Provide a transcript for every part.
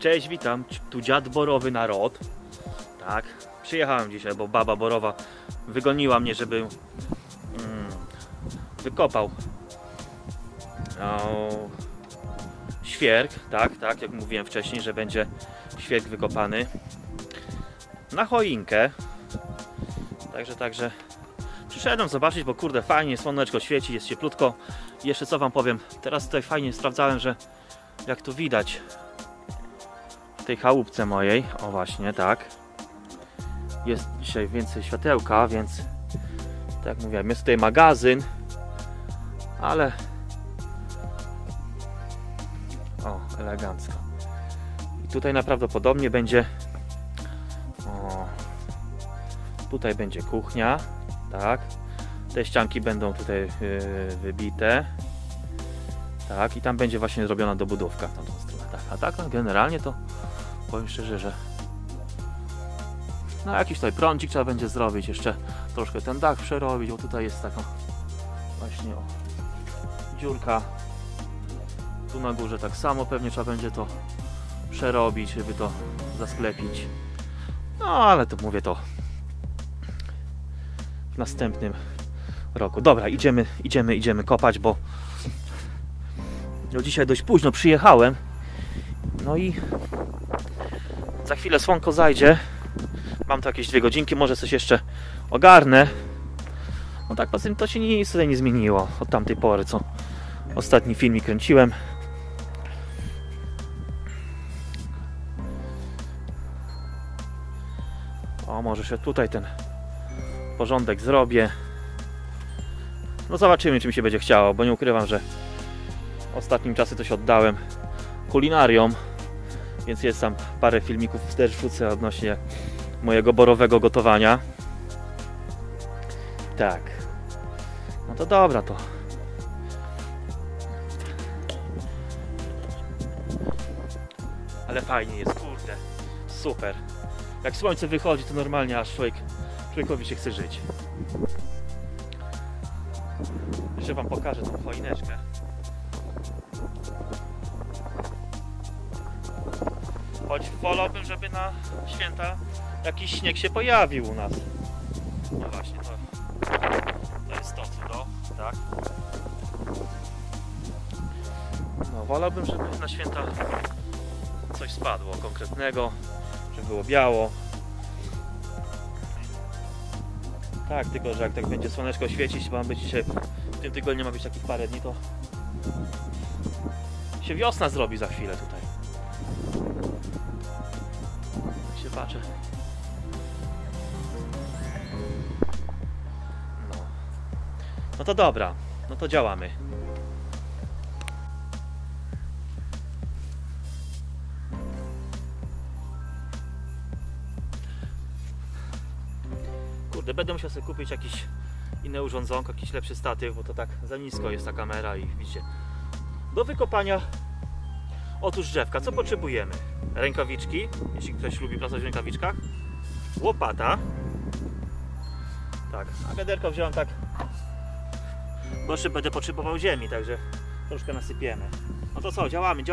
Cześć, witam, tu dziad Borowy Narod. Tak, przyjechałem dzisiaj, bo baba Borowa wygoniła mnie, żeby wykopał świerk, tak jak mówiłem wcześniej, że będzie świerk wykopany na choinkę. Także przyszedłem zobaczyć, bo kurde fajnie, słoneczko świeci, jest cieplutko. I jeszcze co wam powiem, teraz tutaj fajnie sprawdzałem, że jak tu widać w tej chałupce mojej, o właśnie, tak, jest dzisiaj więcej światełka, więc tak jak mówiłem, jest tutaj magazyn, ale elegancko. I tutaj najprawdopodobniej będzie tutaj będzie kuchnia, tak, te ścianki będą tutaj wybite, tak, i tam będzie właśnie zrobiona dobudówka w tamtą stronę, tak. A tak no, generalnie to powiem szczerze, że no jakiś tutaj prącik trzeba będzie zrobić, jeszcze troszkę ten dach przerobić, bo tutaj jest taka właśnie dziurka, tu na górze tak samo pewnie trzeba będzie to przerobić, żeby to zasklepić. No ale to mówię to w następnym roku. Dobra, idziemy kopać, bo no dzisiaj dość późno przyjechałem. No i za chwilę słonko zajdzie. Mam tu jakieś 2 godzinki, może coś jeszcze ogarnę. No tak, poza tym to się nic tutaj nie zmieniło od tamtej pory, co ostatni filmik kręciłem. O, może się tutaj ten porządek zrobię. No zobaczymy, czy mi się będzie chciało, bo nie ukrywam, że ostatnim czasem to się oddałem kulinariom, więc jest tam parę filmików też wrzucę odnośnie mojego borowego gotowania. Tak. No to dobra to. Ale fajnie jest, kurde. Super. Jak słońce wychodzi, to normalnie aż człowiekowi się chce żyć. Jeszcze wam pokażę tą choineczkę. Choć wolałbym, żeby na święta jakiś śnieg się pojawił u nas. No właśnie, to jest to cudo, tak? No wolałbym, żeby na święta coś spadło konkretnego, żeby było biało. Tak, tylko że jak tak będzie słoneczko świecić, ma być dzisiaj, w tym tygodniu ma być takich parę dni, to się wiosna zrobi za chwilę tutaj. Tak się patrzę. No to dobra, no to działamy. Kurde, będę musiał sobie kupić jakieś inne urządzonko, jakiś lepszy statyw, bo to tak za nisko jest ta kamera i widzicie. Do wykopania otóż drzewka, co potrzebujemy? Rękawiczki, jeśli ktoś lubi pracować w rękawiczkach, łopata, tak, a wiaderko wziąłem tak, bo jeszcze będę potrzebował ziemi, także troszkę nasypiemy. No to co, działamy.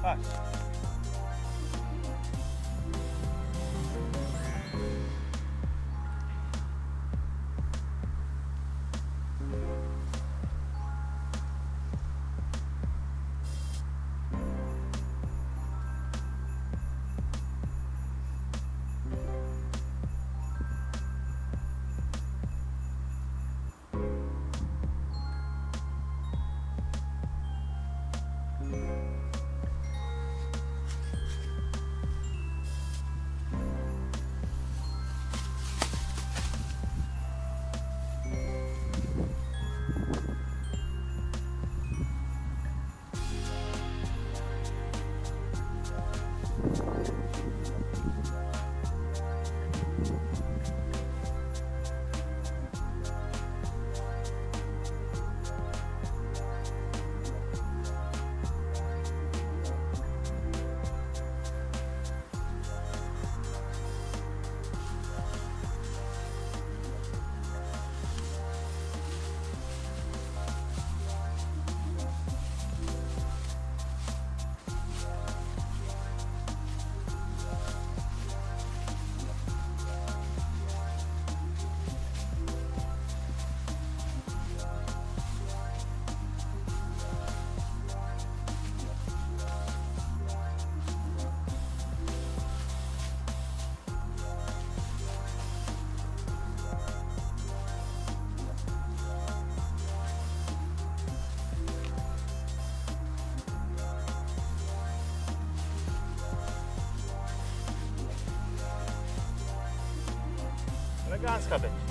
Patrz. Elegancka będzie.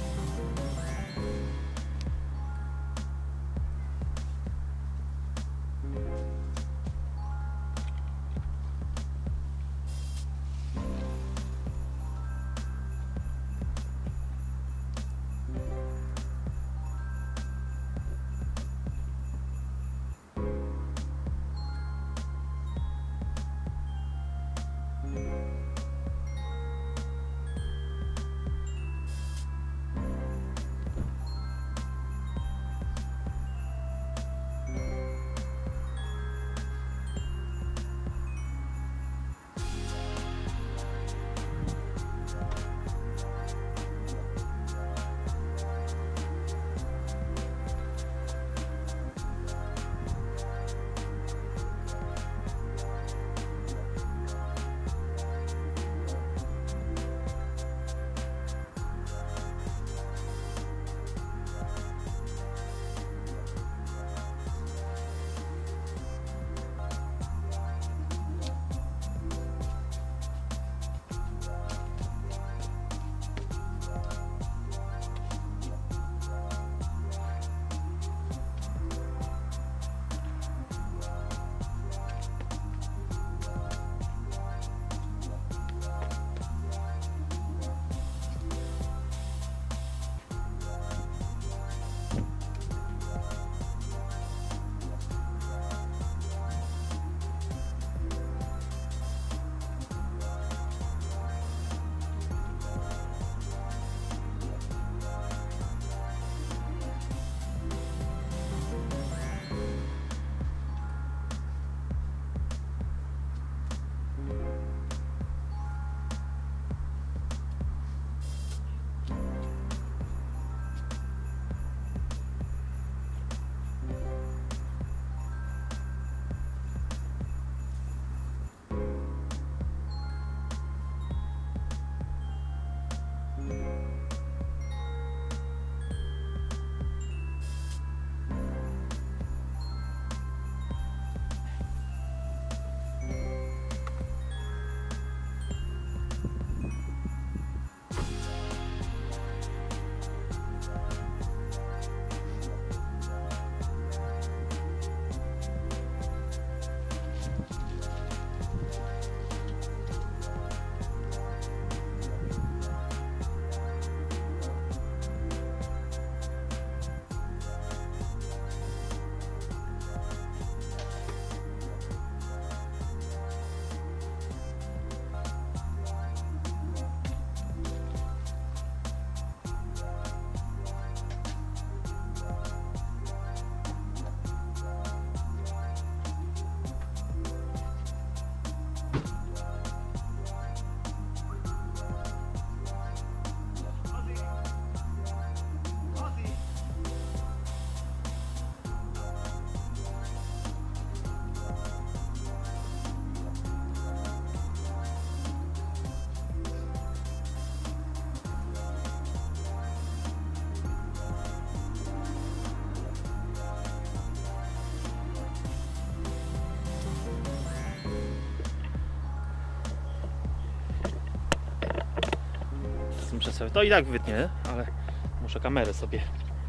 Muszę sobie, to i tak wytnę, ale muszę kamerę sobie.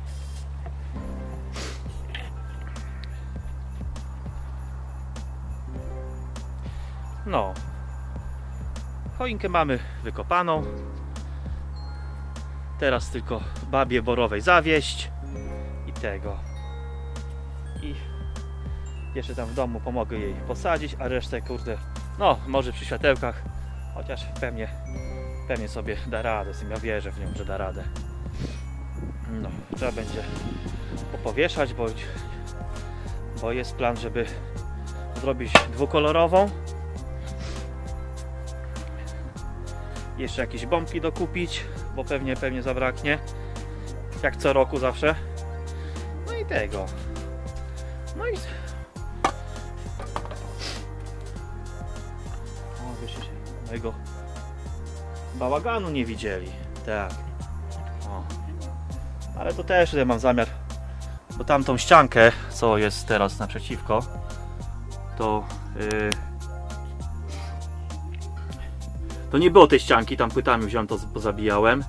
No. Choinkę mamy wykopaną. Teraz tylko babie borowej zawieść i tego. I jeszcze tam w domu pomogę jej posadzić, a resztę kurde, no może przy światełkach, chociaż pewnie sobie da radę, z tym ja wierzę w nią, że da radę. No, trzeba będzie popowieszać, bo jest plan, żeby zrobić dwukolorową. Jeszcze jakieś bombki dokupić, bo pewnie zabraknie. Jak co roku zawsze. No i tego. No i... O, wyście się mojego bałaganu nie widzieli. Tak. O. Ale to też ja mam zamiar, bo tamtą ściankę, co jest teraz naprzeciwko, to to nie było tej ścianki, tam płytami wziąłem, to pozabijałem.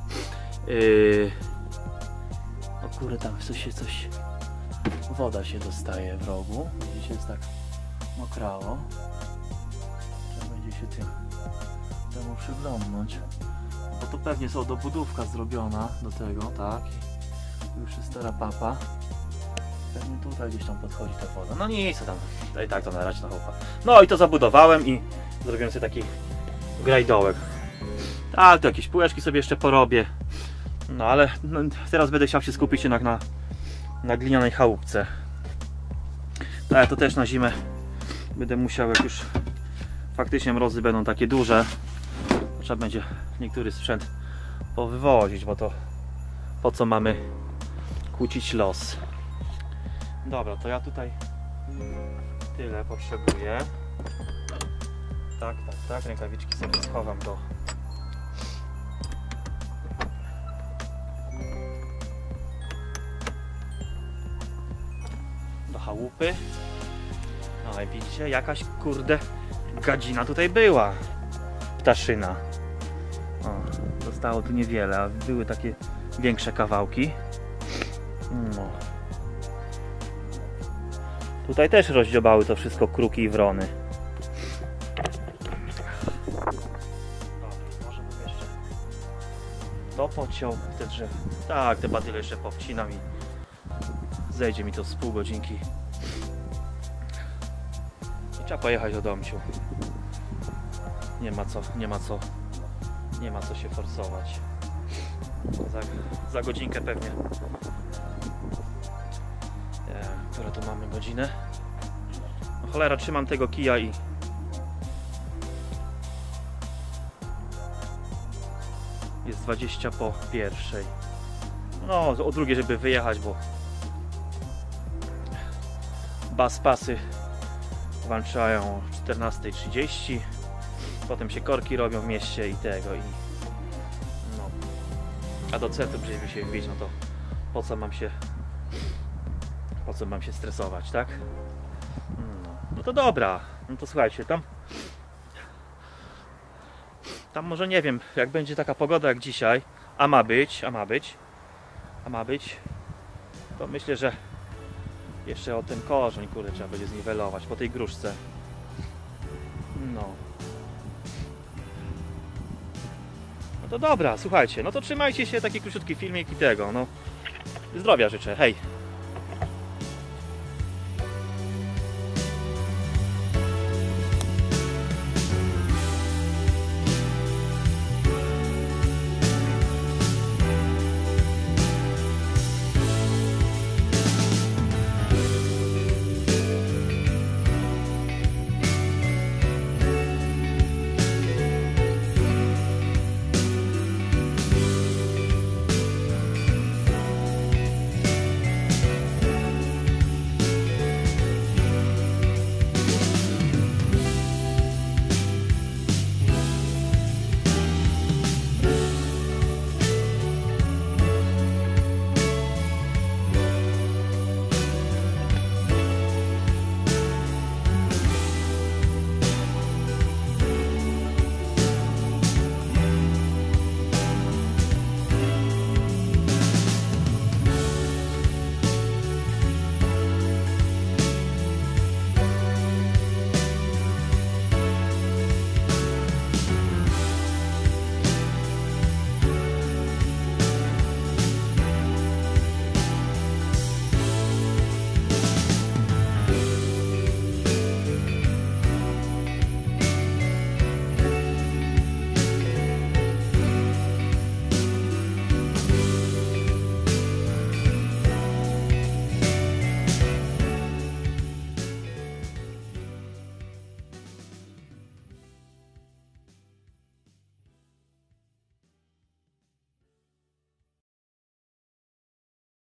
O kurde, tam coś woda się dostaje w rogu. Widzicie, jest tak mokrało. Trzeba będzie się temu przyglądnąć. Bo to pewnie są dobudówka zrobiona do tego, tak. Tu już jest stara papa. Pewnie tutaj gdzieś tam podchodzi ta woda. No nic, co tam. I tak to na razie na chłopa. No i to zabudowałem i zrobiłem sobie taki grajdołek. Tak, to jakieś półeczki sobie jeszcze porobię. No ale no, teraz będę chciał się skupić jednak na glinianej chałupce. Tak, to też na zimę będę musiał, jak już faktycznie mrozy będą takie duże, to trzeba będzie niektóry sprzęt powywozić, bo to po co mamy kłócić los. Dobra, to ja tutaj tyle potrzebuję. Tak, rękawiczki sobie schowam do chałupy. No i widzicie, jakaś kurde gadzina tutaj była. Ptaszyna. O, zostało tu niewiele, a były takie większe kawałki. No. Tutaj też rozdziobały to wszystko kruki i wrony. Może bym jeszcze to pociął, te drzewa. Tak, te badyle jeszcze powcinam i zejdzie mi to z pół godzinki. I trzeba pojechać do domciu. Nie ma co się forsować. Za godzinkę pewnie. Które tu mamy godzinę? No cholera, trzymam tego kija i jest 20 po pierwszej. No o drugiej, żeby wyjechać, bo pasy włączają o 14:30. Potem się korki robią w mieście i tego i no. A do centrum, żeby się wbić, no to po co mam się stresować, tak? No to dobra, no to słuchajcie, tam może nie wiem, jak będzie taka pogoda jak dzisiaj, a ma być, to myślę, że jeszcze o ten korzeń, kurde, trzeba będzie zniwelować po tej gruszce. No to dobra, słuchajcie, no to trzymajcie się, taki króciutki filmik i tego, no zdrowia życzę, hej!